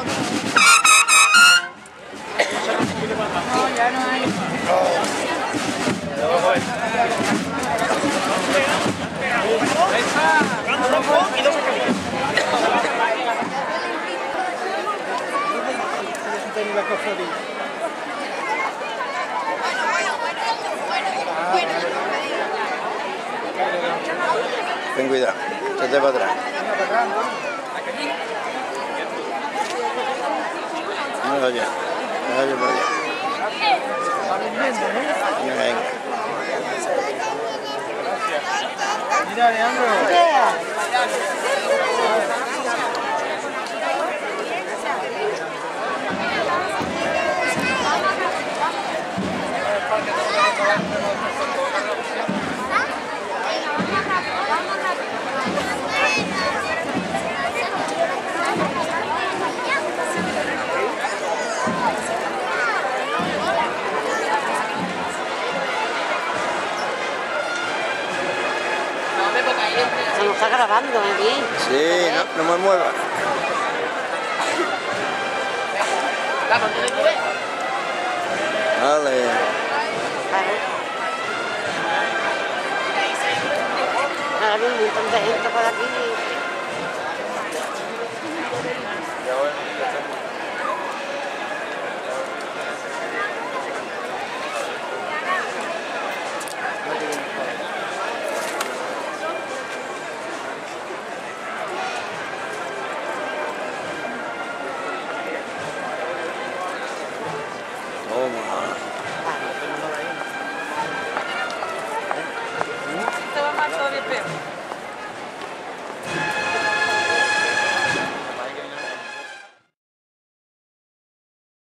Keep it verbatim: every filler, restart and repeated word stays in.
No, ya no hay. Ahí está. Y dos Ten cuidado, échate para atrás. No vaya, no vaya por allá. Venga, venga. Mira, Leandro. Se nos está grabando aquí. Sí, no, no me muevas. Vale. Ahora viene un montón de gente por aquí.